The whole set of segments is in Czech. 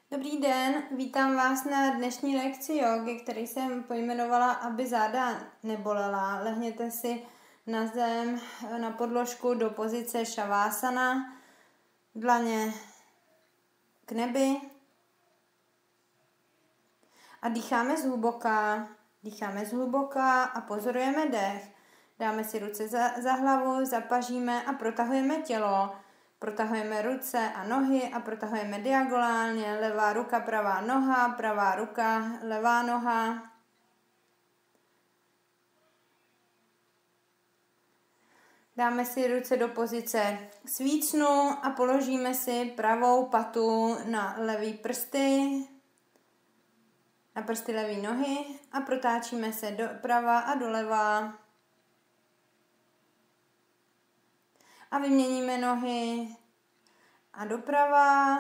Dobrý den, vítám vás na dnešní lekci jógy, který jsem pojmenovala, aby záda nebolela. Lehněte si na zem, na podložku do pozice šavásana, dlaně k nebi a dýcháme zhluboka a pozorujeme dech. Dáme si ruce za hlavu, zapažíme a protahujeme tělo. Protahujeme ruce a nohy a protahujeme diagonálně. Levá ruka, pravá ruka, levá noha. Dáme si ruce do pozice svícnu a položíme si pravou patu na levý prsty, na prsty levé nohy a protáčíme se doprava a doleva. A vyměníme nohy a doprava.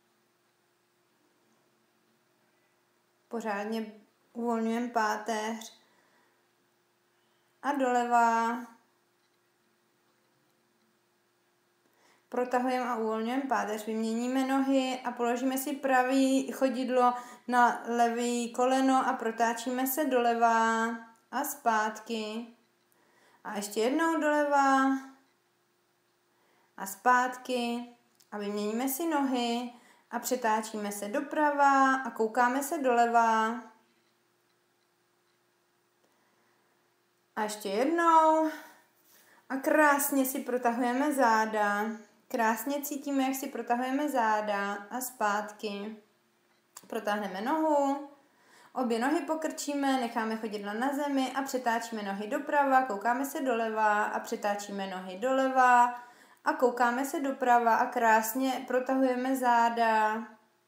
Pořádně uvolňujeme páteř a doleva. Protahujeme a uvolňujeme páteř, vyměníme nohy a položíme si pravý chodidlo na levý koleno a protáčíme se doleva a zpátky. A ještě jednou doleva a zpátky a vyměníme si nohy a přetáčíme se doprava a koukáme se doleva. A ještě jednou a krásně si protahujeme záda. Krásně cítíme, jak si protahujeme záda a zpátky. Protáhneme nohu, obě nohy pokrčíme, necháme chodidla na zemi a přetáčíme nohy doprava, koukáme se doleva a přetáčíme nohy doleva a koukáme se doprava a krásně protahujeme záda.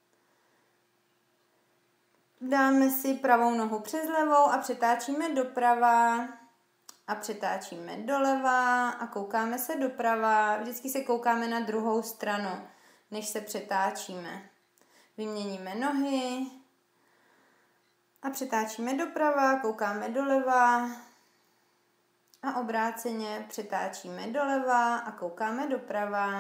Dáme si pravou nohu přes levou a přetáčíme doprava a přetáčíme doleva a koukáme se doprava. Vždycky se koukáme na druhou stranu, než se přetáčíme. Vyměníme nohy a přetáčíme doprava, koukáme doleva a obráceně přetáčíme doleva a koukáme doprava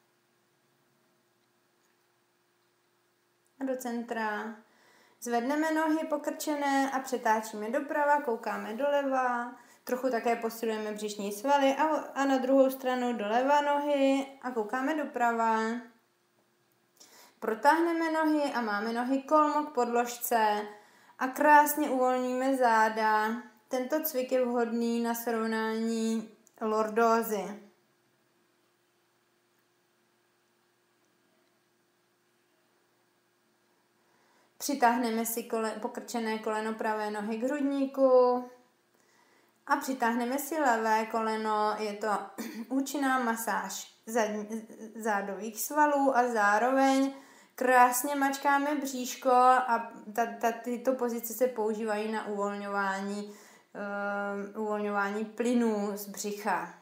a do centra. Zvedneme nohy pokrčené a přetáčíme doprava, koukáme doleva. Trochu také posilujeme břišní svaly a na druhou stranu doleva nohy a koukáme doprava. Protáhneme nohy a máme nohy kolmo k podložce a krásně uvolníme záda. Tento cvik je vhodný na srovnání lordózy. Přitáhneme si pokrčené koleno pravé nohy k hrudníku a přitáhneme si levé koleno. Je to účinná masáž zádových svalů a zároveň krásně mačkáme bříško a tyto pozice se používají na uvolňování plynů z břicha.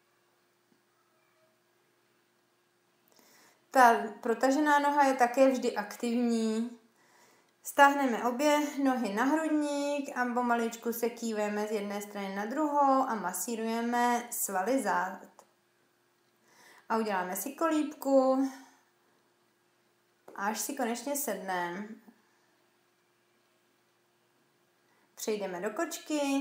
Ta protažená noha je také vždy aktivní. Stáhneme obě nohy na hrudník a pomaličku se kýveme z jedné strany na druhou a masírujeme svaly zád. A uděláme si kolíbku, až si konečně sedneme. Přejdeme do kočky.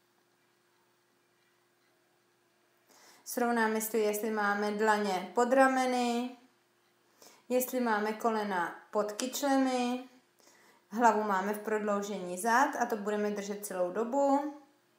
Srovnáme si, jestli máme dlaně pod rameny, jestli máme kolena pod kyčlemi. Hlavu máme v prodloužení zád a to budeme držet celou dobu.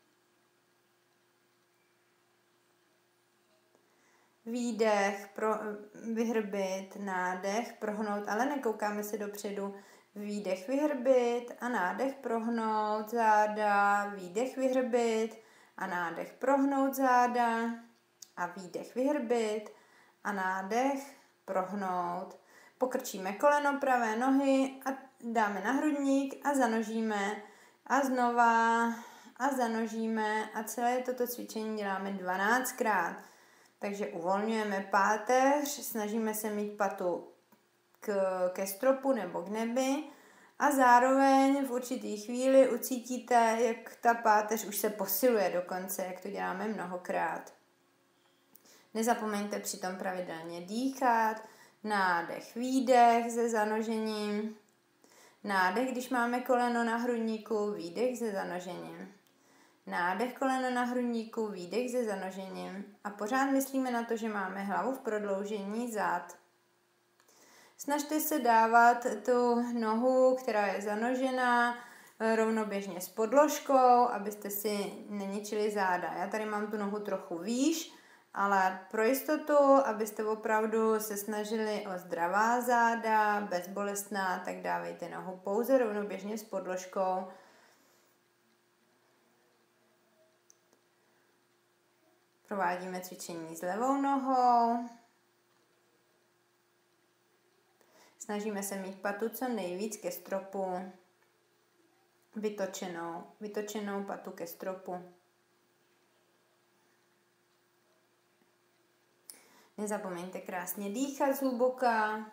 Výdech, vyhrbit, nádech, prohnout, ale nekoukáme se dopředu. Výdech, vyhrbit a nádech, prohnout záda. Výdech, vyhrbit a nádech, prohnout záda. A výdech, vyhrbit a nádech, prohnout. Pokrčíme koleno pravé nohy a dáme na hrudník a zanožíme a znova a zanožíme a celé toto cvičení děláme 12krát. Takže uvolňujeme páteř, snažíme se mít patu ke stropu nebo k nebi a zároveň v určitý chvíli ucítíte, jak ta páteř už se posiluje dokonce, jak to děláme mnohokrát. Nezapomeňte přitom pravidelně dýchat. Nádech, výdech se zanožením Nádech, když máme koleno na hrudníku, výdech se zanožením. Nádech, koleno na hrudníku, výdech se zanožením. A pořád myslíme na to, že máme hlavu v prodloužení zad. Snažte se dávat tu nohu, která je zanožená, rovnoběžně s podložkou, abyste si neničili záda. Já tady mám tu nohu trochu výš, ale pro jistotu, abyste opravdu se snažili o zdravá záda, bezbolestná, tak dávejte nohu pouze rovnoběžně s podložkou. Provádíme cvičení s levou nohou. Snažíme se mít patu co nejvíc ke stropu. Vytočenou patu ke stropu. Nezapomeňte krásně dýchat zhluboka.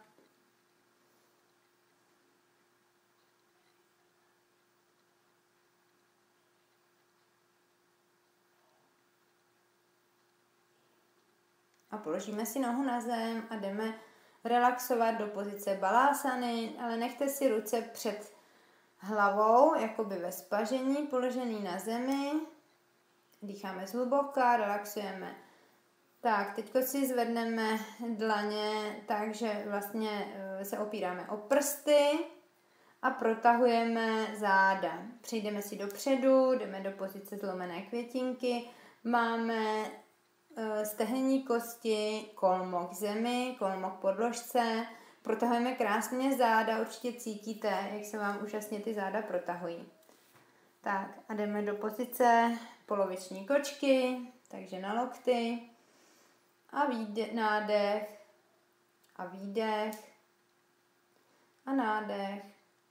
A položíme si nohu na zem a jdeme relaxovat do pozice balásany, ale nechte si ruce před hlavou, jakoby ve spažení, položený na zemi. Dýcháme zhluboka, relaxujeme. Tak, teď si zvedneme dlaně, takže vlastně se opíráme o prsty a protahujeme záda. Přejdeme si dopředu, jdeme do pozice zlomené květinky, máme stehenní kosti, kolmo k zemi, kolmo k podložce, protahujeme krásně záda, určitě cítíte, jak se vám úžasně ty záda protahují. Tak a jdeme do pozice poloviční kočky, takže na lokty a nádech a výdech a nádech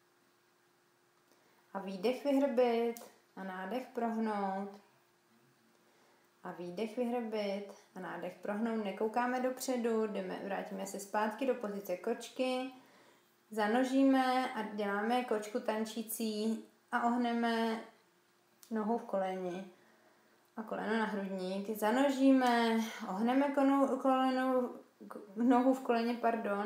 a výdech vyhrbit a nádech prohnout a výdech vyhrbit a nádech prohnout. Nekoukáme dopředu, vrátíme se zpátky do pozice kočky, zanožíme a děláme kočku tančící a ohneme nohu v koleni a koleno na hrudník. Zanožíme, ohneme nohu v koleni,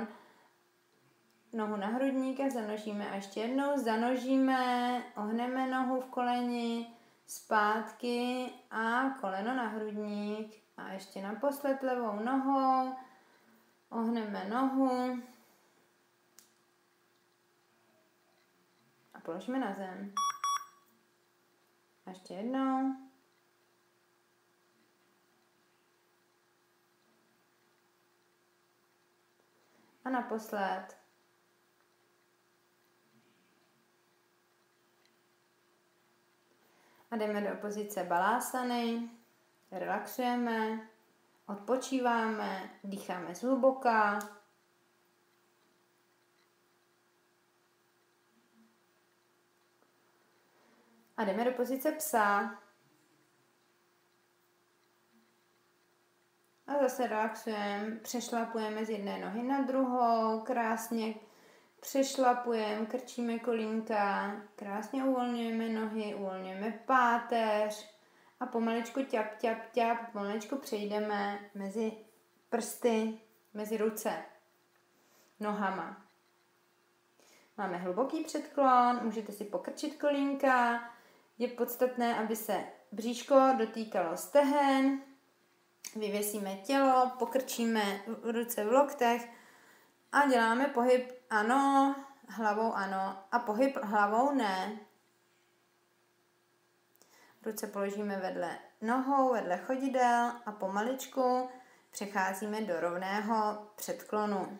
nohu na hrudník a zanožíme. A ještě jednou zanožíme, ohneme nohu v koleni, zpátky a koleno na hrudník. A ještě naposled levou nohou, ohneme nohu a položíme na zem. A ještě jednou. A naposled. A jdeme do pozice balásany, relaxujeme, odpočíváme, dýcháme zhluboka. A jdeme do pozice psa. A zase relaxujeme, přešlapujeme z jedné nohy na druhou, krásně přešlapujeme, krčíme kolínka, krásně uvolňujeme nohy, uvolňujeme páteř a pomaličku pomaličku přejdeme mezi prsty, mezi ruce, nohama. Máme hluboký předklon, můžete si pokrčit kolínka, je podstatné, aby se bříško dotýkalo stehen, vyvěsíme tělo, pokrčíme ruce v loktech a děláme pohyb ano, hlavou ano a pohyb hlavou ne. Ruce položíme vedle nohou, vedle chodidel a pomaličku přecházíme do rovného předklonu.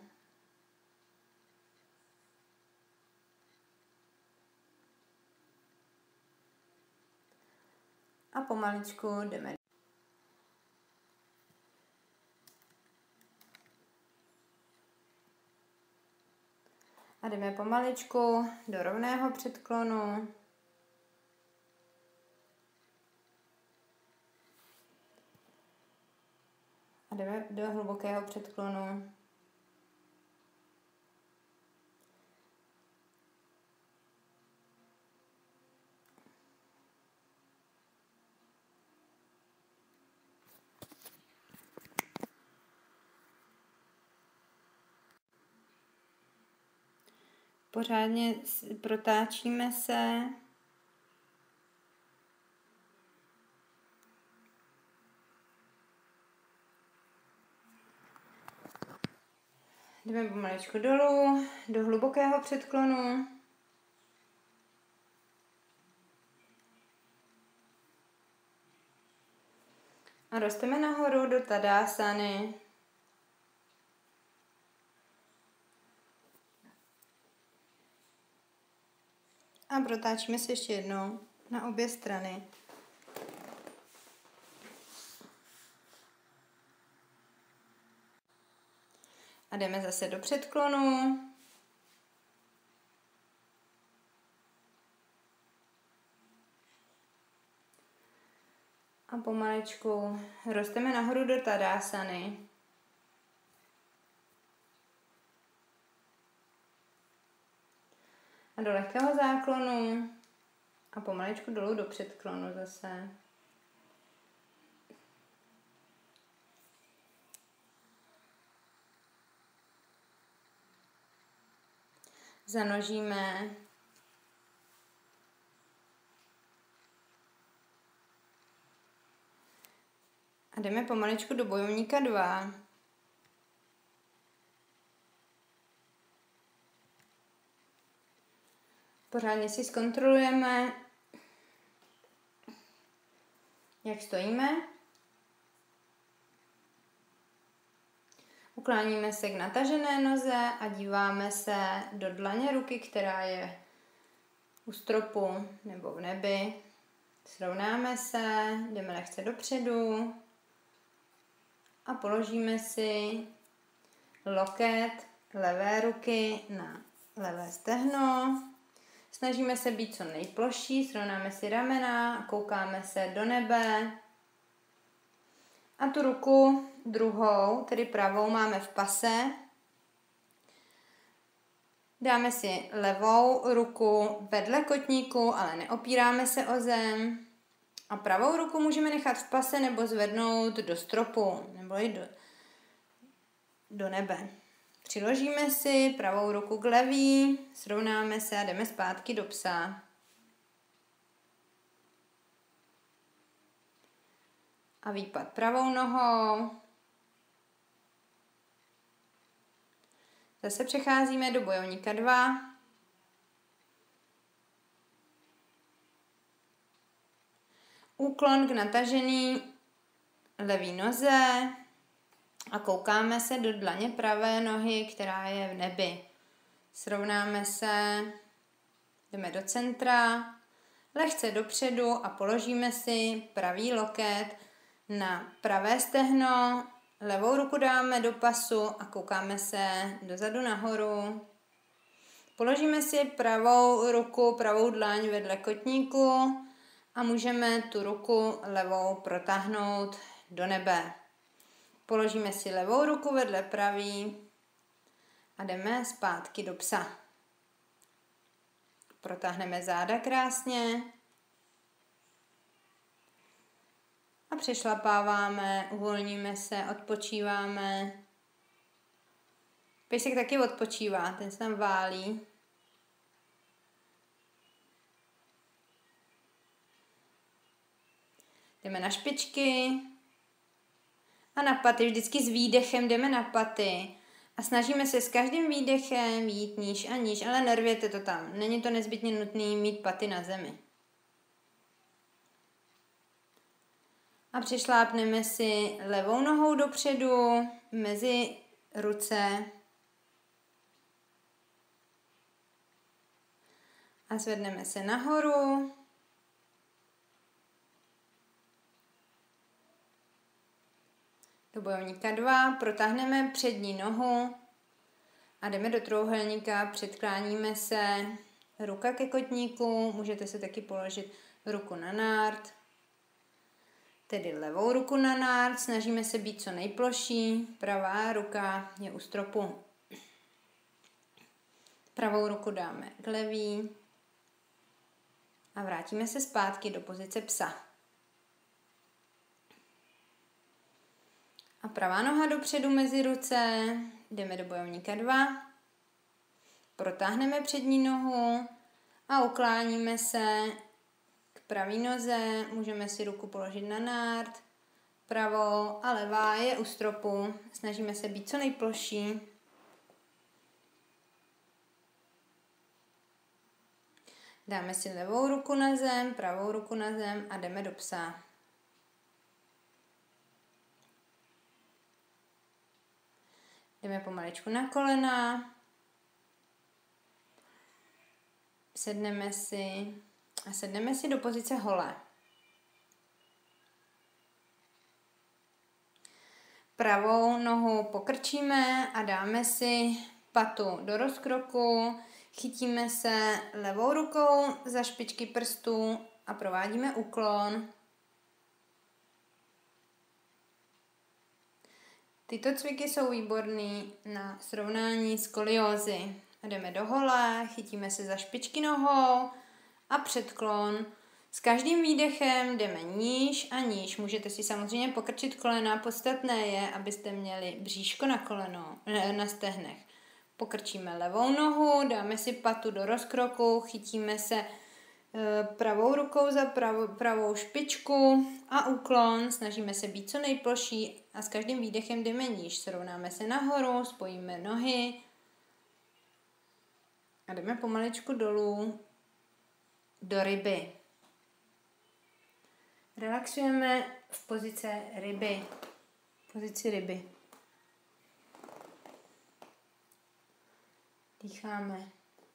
A pomaličku jdeme. A jdeme pomaličku do rovného předklonu. A jdeme do hlubokého předklonu. Pořádně protáčíme se. Jdeme pomaličku dolů, do hlubokého předklonu. A rosteme nahoru do Tadasany. A protáčíme se ještě jednou na obě strany. A jdeme zase do předklonu. A pomalečku rosteme nahoru do Tadasany. A do lehkého záklonu. A pomalečku dolů do předklonu zase. Zanožíme. A jdeme pomaličku do bojovníka 2. Pořádně si zkontrolujeme, jak stojíme. Ukláníme se k natažené noze a díváme se do dlaně ruky, která je u stropu nebo v nebi. Srovnáme se, jdeme lehce dopředu a položíme si loket levé ruky na levé stehno. Snažíme se být co nejplošší, srovnáme si ramena a koukáme se do nebe. A tu ruku druhou, tedy pravou, máme v pase. Dáme si levou ruku vedle kotníku, ale neopíráme se o zem. A pravou ruku můžeme nechat v pase nebo zvednout do stropu, nebo i do nebe. Přiložíme si pravou ruku k levý, srovnáme se a jdeme zpátky do psa. A výpad pravou nohou. Zase přecházíme do bojovníka 2. Úklon k natažený levý noze a koukáme se do dlaně pravé nohy, která je v nebi. Srovnáme se, jdeme do centra, lehce dopředu a položíme si pravý loket na pravé stehno, levou ruku dáme do pasu a koukáme se dozadu nahoru. Položíme si pravou ruku, pravou dlaň vedle kotníku a můžeme tu ruku levou protáhnout do nebe. Položíme si levou ruku vedle pravý a jdeme zpátky do psa. Protáhneme záda krásně a přešlapáváme, uvolníme se, odpočíváme. Pejsek taky odpočívá, ten se tam válí. Jdeme na špičky a na paty. Vždycky s výdechem jdeme na paty. A snažíme se s každým výdechem jít níž a níž, ale nervěte to tam. Není to nezbytně nutné mít paty na zemi. A přišlápneme si levou nohou dopředu, mezi ruce. A zvedneme se nahoru. Do bojovníka 2 protáhneme přední nohu a jdeme do trojúhelníka, předkláníme se, ruka ke kotníku, můžete se taky položit ruku na nárt, tedy levou ruku na nárt, snažíme se být co nejploší, pravá ruka je u stropu. Pravou ruku dáme k levý a vrátíme se zpátky do pozice psa. A pravá noha dopředu mezi ruce, jdeme do bojovníka 2, protáhneme přední nohu a ukláníme se k pravý noze, můžeme si ruku položit na nárt, pravou a levá je u stropu, snažíme se být co nejploší. Dáme si levou ruku na zem, pravou ruku na zem a jdeme do psa. Jdeme pomaličku na kolena. Sedneme si do pozice hole. Pravou nohu pokrčíme a dáme si patu do rozkroku. Chytíme se levou rukou za špičky prstů a provádíme úklon. Tyto cviky jsou výborný na srovnání skoliózy. Jdeme do hole, chytíme se za špičky nohou a předklon. S každým výdechem jdeme níž a níž. Můžete si samozřejmě pokrčit kolena. Podstatné je, abyste měli bříško na stehnech. Pokrčíme levou nohu, dáme si patu do rozkroku, chytíme se pravou rukou za pravou špičku a úklon. Snažíme se být co nejploší a s každým výdechem jdeme níž. Srovnáme se nahoru, spojíme nohy a jdeme pomaličku dolů do ryby. Relaxujeme v pozici ryby. Dýcháme.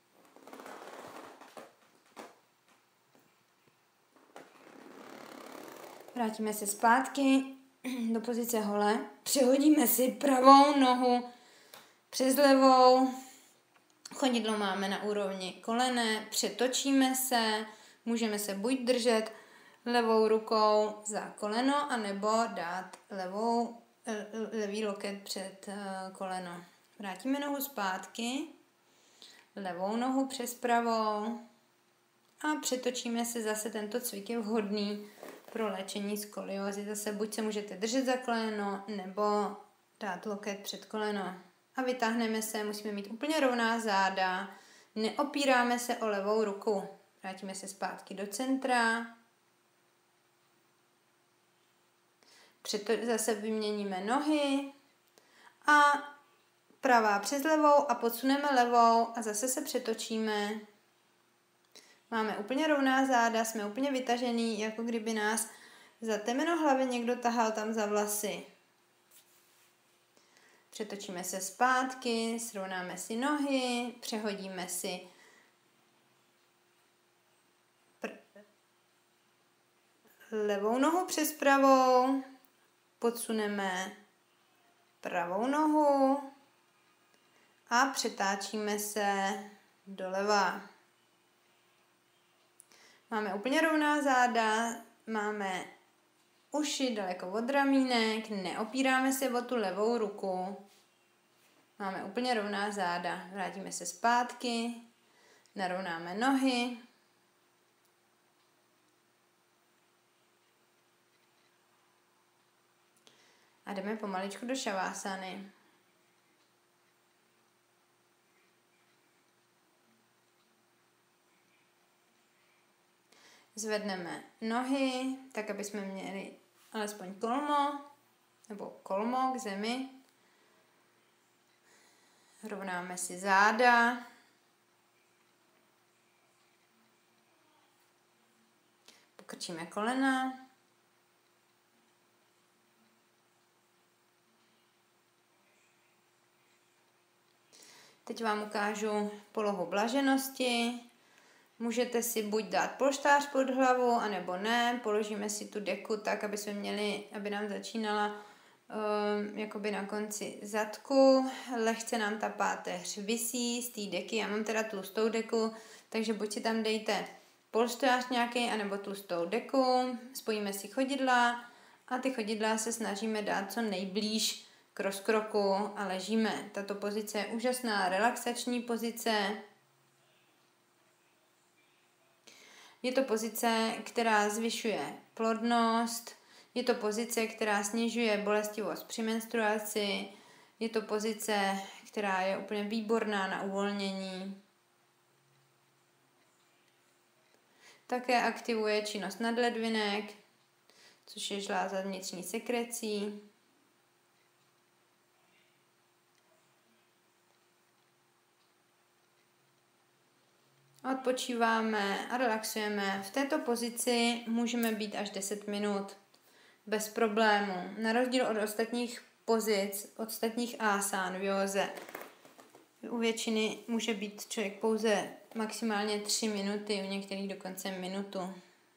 Vrátíme se zpátky do pozice hole. Přehodíme si pravou nohu přes levou. Chodidlo máme na úrovni kolene. Přetočíme se. Můžeme se buď držet levou rukou za koleno, anebo dát levý loket před koleno. Vrátíme nohu zpátky. Levou nohu přes pravou a přetočíme se zase. Tento cvik je vhodný pro léčení skoliózy. Zase buď se můžete držet za koleno nebo dát loket před koleno. A vytáhneme se, musíme mít úplně rovná záda, neopíráme se o levou ruku. Vrátíme se zpátky do centra. Zase vyměníme nohy a pravá přes levou a podsuneme levou a zase se přetočíme. Máme úplně rovná záda, jsme úplně vytažený, jako kdyby nás za temeno hlavy někdo tahal tam za vlasy. Přetočíme se zpátky, srovnáme si nohy, přehodíme si levou nohu přes pravou, podsuneme pravou nohu a přetáčíme se doleva. Máme úplně rovná záda, máme uši daleko od ramínek, neopíráme se o tu levou ruku. Máme úplně rovná záda. Vrátíme se zpátky, narovnáme nohy. A jdeme pomaličku do šavásány. Zvedneme nohy, tak aby jsme měli alespoň kolmo k zemi. Rovnáme si záda. Pokrčíme kolena. Teď vám ukážu polohu blaženosti. Můžete si buď dát polštář pod hlavu, anebo ne. Položíme si tu deku tak, aby nám začínala jakoby na konci zadku. Lehce nám ta páteř visí z té deky. Já mám teda tlustou deku, takže buď si tam dejte polštář nějaký, anebo tlustou deku. Spojíme si chodidla a ty chodidla se snažíme dát co nejblíž k rozkroku a ležíme. Tato pozice je úžasná relaxační pozice. Je to pozice, která zvyšuje plodnost, je to pozice, která snižuje bolestivost při menstruaci, Je to pozice, která je úplně výborná na uvolnění. Také aktivuje činnost nadledvinek, což je žláza vnitřní sekrecí. Odpočíváme a relaxujeme. V této pozici můžeme být až 10 minut bez problému. Na rozdíl od ostatních pozic, od ostatních asán v józe. U většiny může být člověk pouze maximálně 3 minuty, u některých dokonce minutu.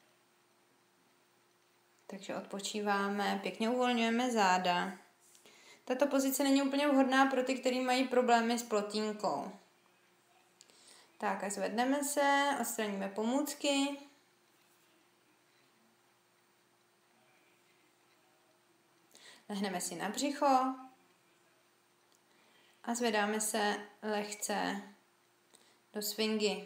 Takže odpočíváme, pěkně uvolňujeme záda. Tato pozice není úplně vhodná pro ty, kteří mají problémy s plotínkou. Tak a zvedneme se, odstraníme pomůcky. Lehneme si na břicho a zvedáme se lehce do swingy.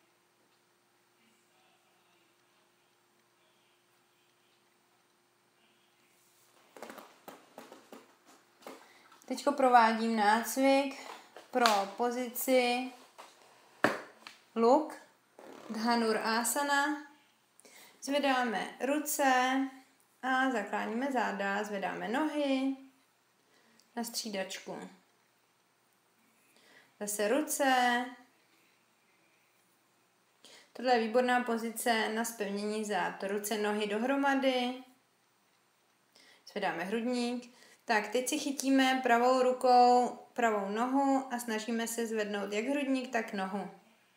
Teď provádím nácvik pro pozici luk, Dhanurasana. Zvedáme ruce a zakláníme záda, zvedáme nohy na střídačku. Zase ruce. Tohle je výborná pozice na zpevnění zád. Ruce, nohy dohromady. Zvedáme hrudník. Tak, teď si chytíme pravou rukou pravou nohu a snažíme se zvednout jak hrudník, tak nohu.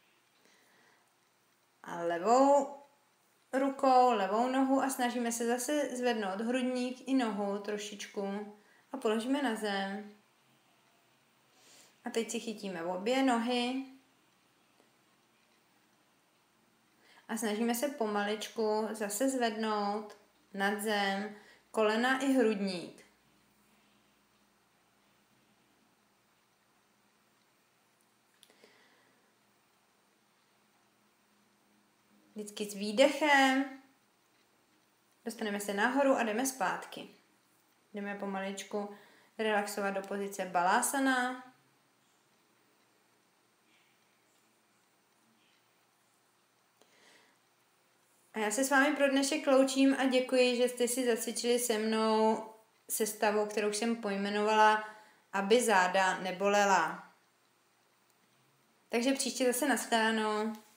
A levou rukou, levou nohu a snažíme se zase zvednout hrudník i nohu trošičku a položíme na zem. A teď si chytíme obě nohy a snažíme se pomaličku zase zvednout nad zem kolena i hrudník. Vždycky s výdechem dostaneme se nahoru a jdeme zpátky. Jdeme pomaličku relaxovat do pozice Balasana. A já se s vámi pro dnešek loučím a děkuji, že jste si zacvičili se mnou sestavu, kterou jsem pojmenovala, aby záda nebolela. Takže příště zase nashledanou.